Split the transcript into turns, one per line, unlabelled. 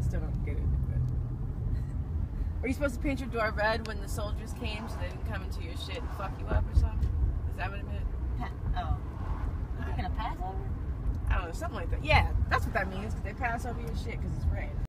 still don't get it. But. Are you supposed to paint your door red when the soldiers came so they didn't come into your shit and fuck you up or something? Is that what it meant?
Oh. You thinking of Passover?
I don't know, something like that. Yeah, that's what that means, because they pass over your shit because it's red.